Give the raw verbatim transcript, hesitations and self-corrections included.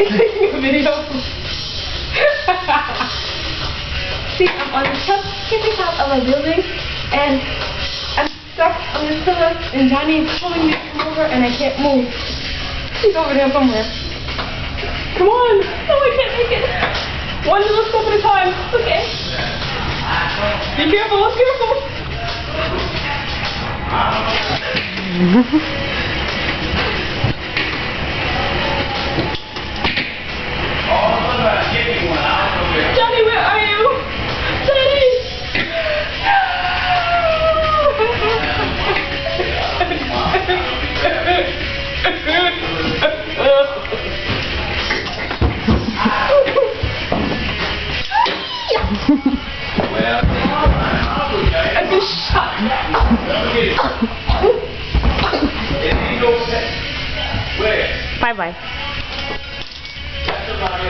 you taking a video? See, I'm on the top, tippy top of a building, and I'm stuck on this pillar, and Johnny is pulling me to come over, and I can't move. He's over there somewhere. Come on! No, I can't make it. One little step at a time. Okay. Be careful, be careful. Johnny, where are you? Johnny! I've been shot. Bye bye.